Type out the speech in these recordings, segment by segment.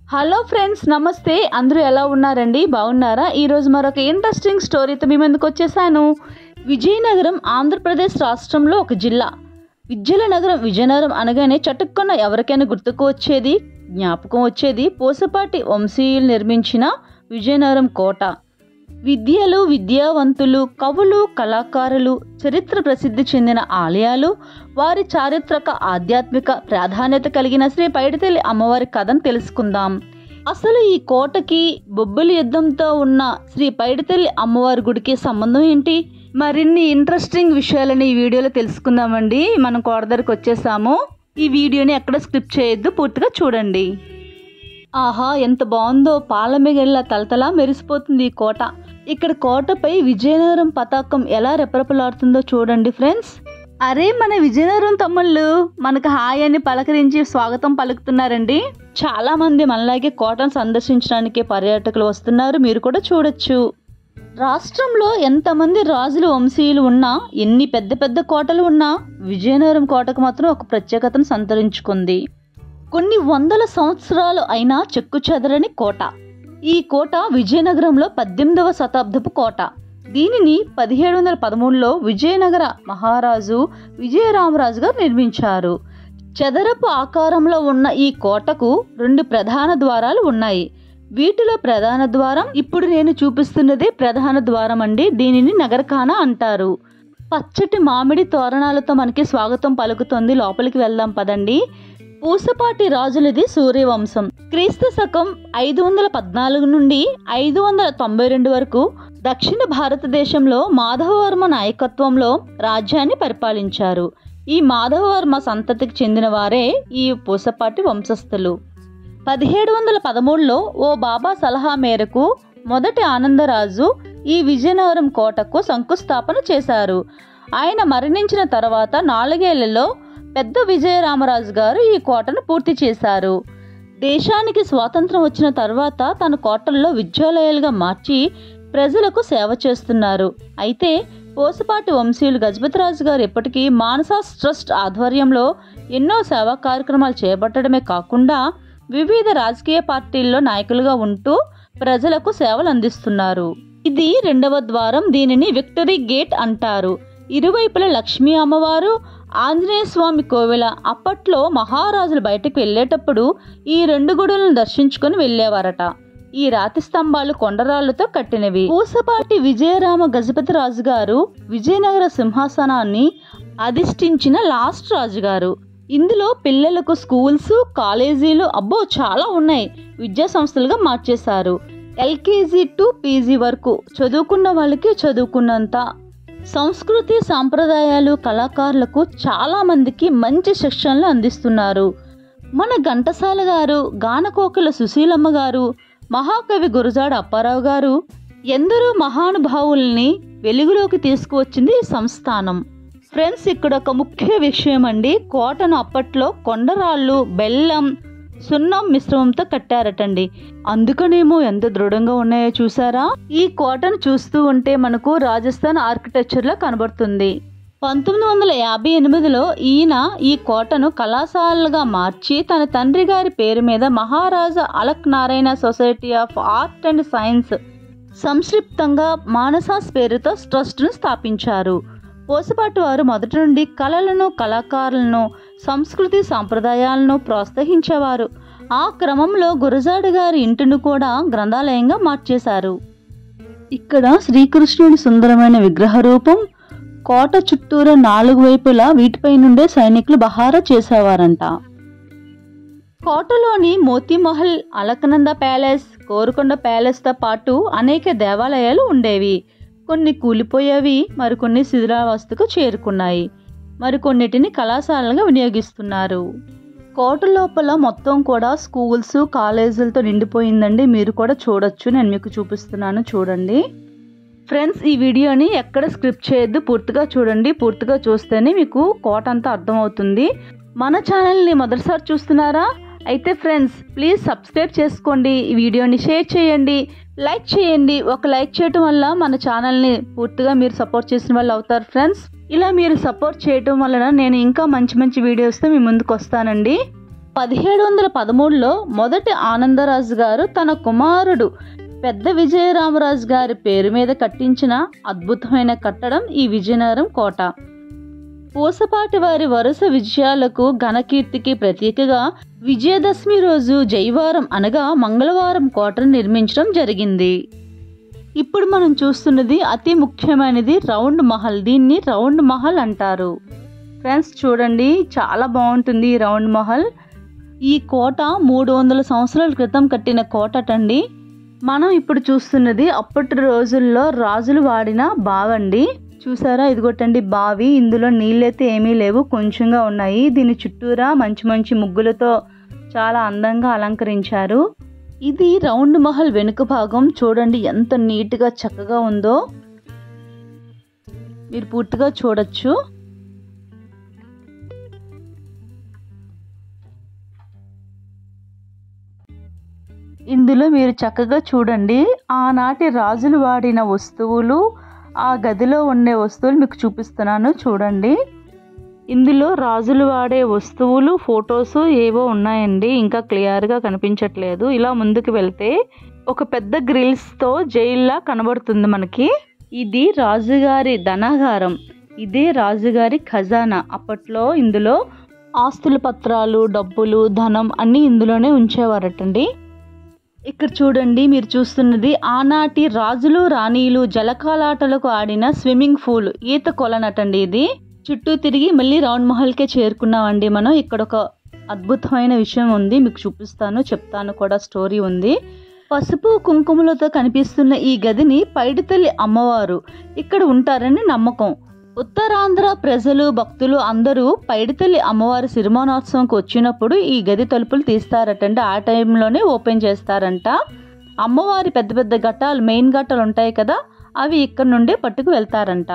Hello friends, నమస్తే. అందరూ ఎలా ఉన్నారండి? బాగున్నారా? ఈరోజు మరొక ఇంట్రెస్టింగ్ స్టోరీతో మీ ముందుకు వచ్చేసాను. విజయనగరం ఆంధ్రప్రదేశ్ రాష్ట్రంలో ఒక జిల్లా. విద్యల నగరం విజయనగరం అనగానే చటుక్కున ఎవరికైనా గుర్తుకు వచ్చేది, జ్ఞాపకం వచ్చేది పూసపాటి వంశీయులు నిర్మించిన విజయనగరం కోట. విద్యలు, విద్యావంతులు, కవులు, కళాకారులు, చరిత్ర ప్రసిద్ధి చెందిన ఆలయాలు, వారి చారిత్రక ఆధ్యాత్మిక ప్రాధాన్యత కలిగిన శ్రీ పైడితల్లి అమ్మవారి కథను తెలుసుకుందాం. అసలు ఈ కోటకి బొబ్బిలి యుద్ధంతో ఉన్న శ్రీ పైడితల్లి అమ్మవారి గుడికి సంబంధం ఏంటి? మరిన్ని ఇంట్రెస్టింగ్ విషయాలని ఈ వీడియోలో తెలుసుకుందామండి. మనం కోట దగ్గరికి వచ్చేసాము. ఈ వీడియోని ఎక్కడ స్కిప్ చేయొద్దు, పూర్తిగా చూడండి. ఆహా, ఎంత బాగుందో! పాలమిగల్లా తలతలా మెరిసిపోతుంది ఈ కోట. ఇక్కడ కోటపై విజయనగరం పతాకం ఎలా రెపరెపలాడుతుందో చూడండి ఫ్రెండ్స్. అరే, మన విజయనగరం తమ్ముళ్ళు మనకు హాయ్ అని పలకరించి స్వాగతం పలుకుతున్నారండి. చాలా మంది మనలాగే కోటను సందర్శించడానికి పర్యాటకులు వస్తున్నారు, మీరు కూడా చూడొచ్చు. రాష్ట్రంలో ఎంతమంది రాజులు వంశీయులు ఉన్నా, ఎన్ని పెద్ద పెద్ద కోటలు ఉన్నా, విజయనగరం కోటకు మాత్రం ఒక ప్రత్యేకతను సంతరించుకుంది. కొన్ని వందల సంవత్సరాలు అయినా చెక్కు చెదరని కోట. ఈ కోట విజయనగరంలో 18వ శతాబ్దపు కోట. దీనిని 1713లో విజయనగర మహారాజు విజయరామరాజు గారు నిర్మించారు. చదరపు ఆకారంలో ఉన్న ఈ కోటకు 2 ప్రధాన ద్వారాలు ఉన్నాయి. వీటిలో ప్రధాన ద్వారం ఇప్పుడు నేను చూపిస్తున్నదే ప్రధాన ద్వారం అండి. దీనిని నగరఖానా అంటారు. పచ్చటి మామిడి తోరణాలతో మనకి స్వాగతం పలుకుతుంది. లోపలికి వెళ్దాం పదండి. పూసపాటి రాజులది సూర్యవంశం. క్రీస్తు శకం 514 నుండి 592 వరకు దక్షిణ భారతదేశంలో మాధవవర్మ నాయకత్వంలో రాజ్యాన్ని పరిపాలించారు. ఈ మాధవవర్మ సంతతికి చెందిన వారే ఈ పూసపాటి వంశస్థులు. 1713లో ఓ బాబా సలహా మేరకు మొదటి ఆనందరాజు ఈ విజయనగరం కోటకు శంకుస్థాపన చేశారు. ఆయన మరణించిన తర్వాత 4 ఏళ్లలో పెద్ద విజయరామరాజు గారు ఈ కోటను పూర్తి చేశారు. దేశానికి స్వాతంత్రం వచ్చిన తర్వాత తన కోటల్లో విద్యాలయాలుగా మార్చి ప్రజలకు సేవ చేస్తున్నారు. అయితే పూసపాటి వంశీయులు గజపతిరాజు గారు ఇప్పటికీ మానసాస్ ట్రస్ట్ ఆధ్వర్యంలో ఎన్నో సేవా కార్యక్రమాలు చేపట్టడమే కాకుండా వివిధ రాజకీయ పార్టీల్లో నాయకులుగా ఉంటూ ప్రజలకు సేవలు అందిస్తున్నారు. ఇది 2వ ద్వారం. దీనిని విక్టరీ గేట్ అంటారు. ఇరువైపులా లక్ష్మీ అమ్మవారు, ఆంజనేయ స్వామి కోవెల. అప్పట్లో మహారాజులు బయటకు వెళ్ళేటప్పుడు ఈ 2 గుడులను దర్శించుకుని వెళ్ళేవారట. ఈ రాతి స్తంభాలు కొండరాళ్లతో కట్టినవి. పూసపాటి విజయరామ గజపతిరాజు గారు విజయనగర సింహాసనాన్ని అధిష్ఠించిన లాస్ట్ రాజుగారు. ఇందులో పిల్లలకు స్కూల్స్, కాలేజీలు అబ్బో చాలా ఉన్నాయి. విద్యా సంస్థలుగా మార్చేశారు. LKG to PG వరకు చదువుకున్న వాళ్ళకి చదువుకున్నంత. సంస్కృతి, సాంప్రదాయాలు, కళాకారులకు చాలా మందికి మంచి శిక్షణలు అందిస్తున్నారు. మన ఘంటసాల గారు, గానకోకిల సుశీలమ్మ గారు, మహాకవి గురజాడ అప్పారావు గారు, ఎందరో మహానుభావుల్ని వెలుగులోకి తీసుకువచ్చింది ఈ సంస్థానం. ఫ్రెండ్స్, ఇక్కడ ఒక ముఖ్య విషయం అండి. కోటను అప్పట్లో కొండరాళ్ళు, బెల్లం, సున్నం మిశ్రమంతో కట్టారటండి. అందుకనేమో ఎంత దృఢంగా ఉన్నాయో చూసారా? ఈ కోటను చూస్తూ ఉంటే మనకు రాజస్థాన్ ఆర్కిటెక్చర్ లా కనబడుతుంది. 1958లో ఈయన ఈ కోటను కళాశాలగా మార్చి తన తండ్రి గారి పేరు మీద Maharaja Alak Narayan society of art and science సంక్షిప్తంగా మానసాస్ పేరుతో ట్రస్ట్ను స్థాపించారు. పూసపాటి వారు మొదటి నుండి కళలను, కళాకారులను, సంస్కృతి సాంప్రదాయాలను ప్రోత్సహించేవారు. ఆ క్రమంలో గురజాడ గారి ఇంటిని కూడా గ్రంథాలయంగా మార్చేశారు. ఇక్కడ శ్రీకృష్ణుడి సుందరమైన విగ్రహ రూపం, కోట చుట్టూరా 4 వైపులా వీటిపై నుండే సైనికులు బహారా చేసేవారంట. కోటలోని మోతీమహల్, అలకనంద ప్యాలెస్, కోరుకొండ ప్యాలెస్తో పాటు అనేక దేవాలయాలు ఉండేవి. కొన్ని కూలిపోయేవి, మరికొన్ని శిథిలావస్థకు చేరుకున్నాయి. మరికొన్నిటిని కళాశాలలుగా వినియోగిస్తున్నారు. కోట లోపల మొత్తం కూడా స్కూల్స్, కాలేజీలతో నిండిపోయిందండి. మీరు కూడా చూడొచ్చు. నేను మీకు చూపిస్తున్నాను, చూడండి. ఫ్రెండ్స్, ఈ వీడియోని ఎక్కడ స్క్రిప్ట్ చేయొద్దు, పూర్తిగా చూడండి. పూర్తిగా చూస్తేనే మీకు కోట అంతా అర్థమవుతుంది. మన ఛానల్ని మొదటిసారి చూస్తున్నారా? అయితే ఫ్రెండ్స్, ప్లీజ్ సబ్స్క్రైబ్ చేసుకోండి. ఈ వీడియోని షేర్ చేయండి, లైక్ చేయండి. ఒక లైక్ చేయడం వల్ల మన ఛానల్ని పూర్తిగా మీరు సపోర్ట్ చేసిన వాళ్ళు అవుతారు ఫ్రెండ్స్. ఇలా మీరు సపోర్ట్ చేయడం వలన నేను ఇంకా మంచి మంచి వీడియోస్తో మీ ముందుకు వస్తానండి. 1713లో మొదటి ఆనందరాజు గారు తన కుమారుడు పెద్ద విజయరామరాజు గారి పేరు మీద కట్టించిన అద్భుతమైన కట్టడం ఈ విజయనగరం కోట. పూసపాటి వారి వరుస విజయాలకు ఘనకీర్తికి ప్రతీకగా విజయదశమి రోజు జైవారం అనగా మంగళవారం కోటను నిర్మించడం జరిగింది. ఇప్పుడు మనం చూస్తున్నది అతి ముఖ్యమైనది రౌండ్ మహల్. దీన్ని రౌండ్ మహల్ అంటారు. ఫ్రెండ్స్ చూడండి, చాలా బాగుంటుంది ఈ రౌండ్ మహల్. ఈ కోట 300 సంవత్సరాల క్రితం కట్టిన కోటటండి. మనం ఇప్పుడు చూస్తున్నది అప్పటి రోజుల్లో రాజులు వాడిన బావండి. చూసారా, ఇదిగోటండి బావి. ఇందులో నీళ్ళైతే ఏమీ లేవు, కొంచెంగా ఉన్నాయి. దీని చుట్టూరా మంచి మంచి ముగ్గులతో చాలా అందంగా అలంకరించారు. ఇది రౌండ్ మహల్ వెనుక భాగం. చూడండి ఎంత నీట్గా చక్కగా ఉందో, మీరు పూర్తిగా చూడొచ్చు. ఇందులో మీరు చక్కగా చూడండి, ఆనాటి రాజులు వాడిన వస్తువులు, ఆ గదిలో ఉండే వస్తువులు మీకు చూపిస్తున్నాను చూడండి. ఇందులో రాజులు వాడే వస్తువులు ఫొటోస్ ఏవో ఉన్నాయండి, ఇంకా క్లియర్గా కనిపించట్లేదు. ఇలా ముందుకు వెళ్తే ఒక పెద్ద గ్రిల్స్తో జైల్లా కనబడుతుంది మనకి. ఇది రాజుగారి ధనాగారం, ఇదే రాజుగారి ఖజానా. అప్పట్లో ఇందులో ఆస్తుల పత్రాలు, డబ్బులు, ధనం అన్నీ ఇందులోనే ఉంచేవారటండి. ఇక్కడ చూడండి, మీరు చూస్తున్నది ఆనాటి రాజులు రాణీలు జలకాలాటలకు ఆడిన స్విమ్మింగ్ పూల్, ఈత కొలనటండి ఇది. చుట్టూ తిరిగి మళ్ళీ రౌండ్ మహల్కే చేరుకున్నామండి మనం. ఇక్కడ ఒక అద్భుతమైన విషయం ఉంది, మీకు చూపిస్తాను, చెప్తాను కూడా, స్టోరీ ఉంది. పసుపు కుంకుమలతో కనిపిస్తున్న ఈ గదిని పైడితల్లి అమ్మవారు ఇక్కడ ఉంటారని నమ్మకం. ఉత్తరాంధ్ర ప్రజలు, భక్తులు అందరూ పైడితల్లి అమ్మవారి సిరిమానోత్సవంకి వచ్చినప్పుడు ఈ గది తలుపులు తీస్తారటండి. ఆ టైంలోనే ఓపెన్ చేస్తారంట. అమ్మవారి పెద్ద పెద్ద ఘట్టాలు, మెయిన్ ఘట్టాలు ఉంటాయి కదా, అవి ఇక్కడ నుండి పట్టుకు వెళ్తారంట.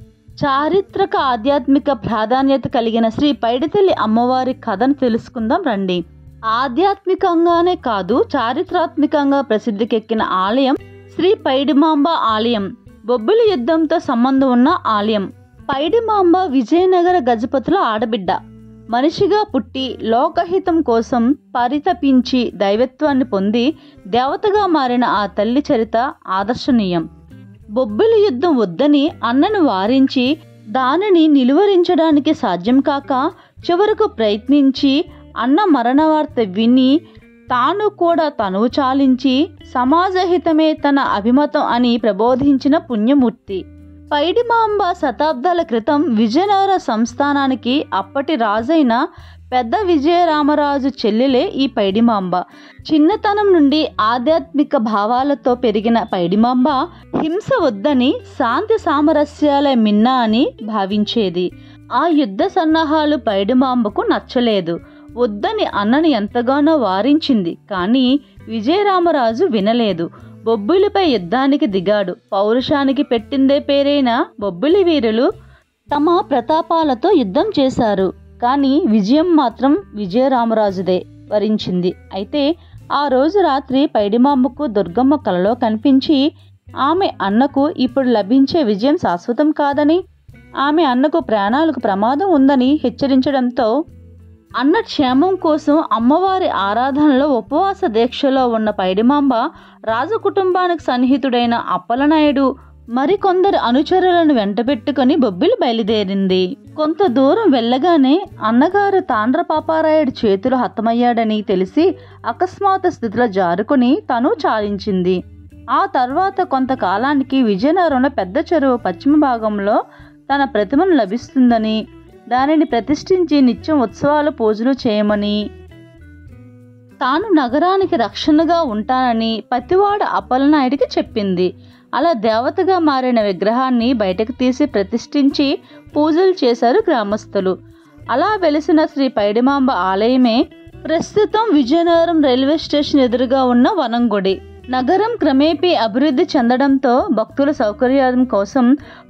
చారిత్రక ఆధ్యాత్మిక ప్రాధాన్యత కలిగిన శ్రీ పైడితల్లి అమ్మవారి కథను తెలుసుకుందాం రండి. ఆధ్యాత్మికంగానే కాదు, చారిత్రాత్మకంగా ప్రసిద్ధికెక్కిన ఆలయం శ్రీ పైడిమాంబ ఆలయం. బొబ్బిలి యుద్ధంతో సంబంధం ఉన్న ఆలయం. పైడిమాంబ విజయనగర గజపతుల ఆడబిడ్డ. మనిషిగా పుట్టి లోకహితం కోసం పరితపించి దైవత్వాన్ని పొంది దేవతగా మారిన ఆ తల్లి చరిత ఆదర్శనీయం. బొబ్బిలి యుద్ధం వద్దని అన్నను వారించి దానిని నిలువరించడానికి సాధ్యం కాక చివరకు ప్రయత్నించి అన్న మరణ వార్త విని తాను కూడా తనువు చాలించి సమాజహితమే తన అభిమతం అని ప్రబోధించిన పుణ్యమూర్తి. పైడిమాంబ శతాబ్దాల క్రితం విజయనగర సంస్థానానికి అప్పటి రాజైన పెద్ద విజయరామరాజు చెల్లెలే ఈ పైడిమాంబ. చిన్నతనం నుండి ఆధ్యాత్మిక భావాలతో పెరిగిన పైడిమాంబ హింస వద్దని, శాంతి సామరస్యాల మిన్నా అని భావించేది. ఆ యుద్ధ సన్నాహాలు పైడిమాంబకు నచ్చలేదు. వద్దని అన్నని ఎంతగానో వారించింది, కానీ విజయరామరాజు వినలేదు. బొబ్బిలిపై యుద్ధానికి దిగాడు. పౌరుషానికి పెట్టిందే పేరైన బొబ్బిలి వీరులు తమ ప్రతాపాలతో యుద్ధం చేశారు, కానీ విజయం మాత్రం విజయరామరాజుదే వరించింది. అయితే ఆ రోజు రాత్రి పైడిమాంబకు దుర్గమ్మ కలలో కనిపించి ఆమె అన్నకు ఇప్పుడు లభించే విజయం శాశ్వతం కాదని, ఆమె అన్నకు ప్రాణాలకు ప్రమాదం ఉందని హెచ్చరించడంతో అన్న క్షేమం కోసం అమ్మవారి ఆరాధనలో ఉపవాస దీక్షలో ఉన్న పైడిమాంబ రాజకుటుంబానికి సన్నిహితుడైన అప్పలనాయుడు మరికొందరు అనుచరులను వెంటబెట్టుకుని బొబ్బిలి బయలుదేరింది. కొంత దూరం వెళ్ళగానే అన్నగారు తాండ్రపాపారాయుడు చేతులు హతమయ్యాడని తెలిసి అకస్మాత్ స్థితిలో జారుకుని తను చాలించింది. ఆ తర్వాత కొంతకాలానికి విజయనగరంలో పెద్ద చెరువు పశ్చిమ భాగంలో తన ప్రతిమను లభిస్తుందని, దానిని ప్రతిష్ఠించి నిత్యం ఉత్సవాలు పూజలు చేయమని, తాను నగరానికి రక్షణగా ఉంటానని పతివాడ అప్పలనాయుడికి చెప్పింది. అలా దేవతగా మారిన విగ్రహాన్ని బయటకు తీసి ప్రతిష్ఠించి పూజలు చేశారు గ్రామస్తులు. అలా వెలిసిన శ్రీ పైడిమాంబ ఆలయమే ప్రస్తుతం విజయనగరం రైల్వే స్టేషన్ ఎదురుగా ఉన్న వనంగుడి. నగరం క్రమేపీ అభివృద్ధి చెందడంతో భక్తుల సౌకర్యం కోసం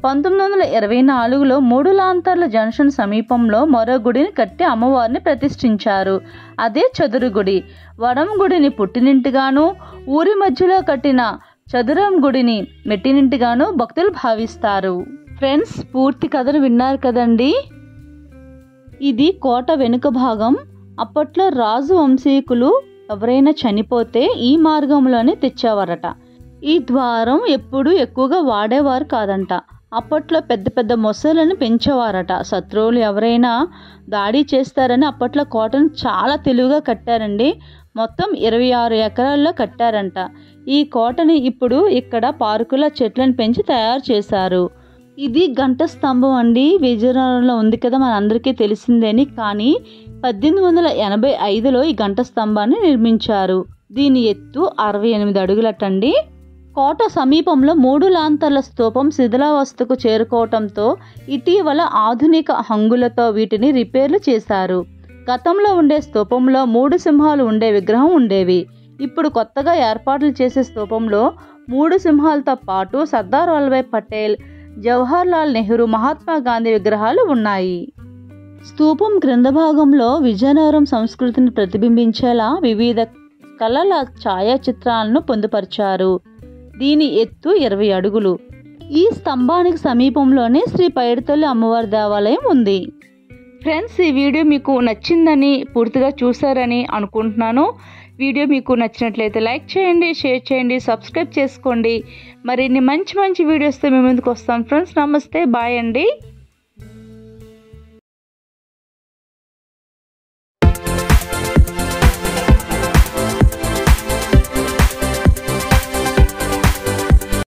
1924లో 3 లాంతర్ల జంక్షన్ సమీపంలో మరో గుడిని కట్టి అమ్మవారిని ప్రతిష్ఠించారు. అదే చదురు గుడి. వడం గుడిని పుట్టినింటిగాను, ఊరి మధ్యలో కట్టిన చదురం గుడిని మెట్టినింటిగాను భక్తులు భావిస్తారు. ఫ్రెండ్స్, పూర్తి కథను విన్నారు కదండి. ఇది కోట వెనుక భాగం. అప్పట్లో రాజు వంశీకులు ఎవరైనా చనిపోతే ఈ మార్గంలోనే తెచ్చేవారట. ఈ ద్వారం ఎప్పుడు ఎక్కువగా వాడేవారు కాదంట. అప్పట్లో పెద్ద పెద్ద మొసళ్ళను పెంచేవారట. శత్రువులు ఎవరైనా దాడి చేస్తారని అప్పట్లో కోటను చాలా తెలివిగా కట్టారండి. మొత్తం 26 ఎకరాల్లో కట్టారంట. ఈ కోటని ఇప్పుడు ఇక్కడ పార్కుల చెట్లను పెంచి తయారు చేశారు. ఇది గంట స్తంభం అండి. విజయనగరంలో ఉంది కదా, మనందరికీ తెలిసిందేని. కానీ 1885లో ఈ గంట స్తంభాన్ని నిర్మించారు. దీని ఎత్తు 68 అడుగులటండి. కోట సమీపంలో 3 లాంతర్ల స్తూపం శిథిలావస్థకు చేరుకోవటంతో ఇటీవల ఆధునిక హంగులతో వీటిని రిపేర్లు చేశారు. గతంలో ఉండే స్తూపంలో 3 సింహాలు ఉండే విగ్రహం ఉండేవి. ఇప్పుడు కొత్తగా ఏర్పాట్లు చేసే స్తూపంలో 3 సింహాలతో పాటు సర్దార్ వల్లభాయ్ పటేల్, జవహర్ లాల్ నెహ్రూ, మహాత్మా గాంధీ విగ్రహాలు ఉన్నాయి. స్తూపం క్రింద భాగంలో విజయనగరం సంస్కృతిని ప్రతిబింబించేలా వివిధ కళల ఛాయాచిత్రాలను పొందుపరిచారు. దీని ఎత్తు 20 అడుగులు. ఈ స్తంభానికి సమీపంలోనే శ్రీ పైడితల్లి అమ్మవారి దేవాలయం ఉంది. ఫ్రెండ్స్, ఈ వీడియో మీకు నచ్చిందని, పూర్తిగా చూసారని అనుకుంటున్నాను. వీడియో మీకు నచ్చినట్లయితే లైక్ చేయండి, షేర్ చేయండి, సబ్స్క్రైబ్ చేసుకోండి. మరిన్ని మంచి మంచి వీడియోస్తో మీ ముందుకు వస్తాం ఫ్రెండ్స్. నమస్తే, బాయ్ అండి.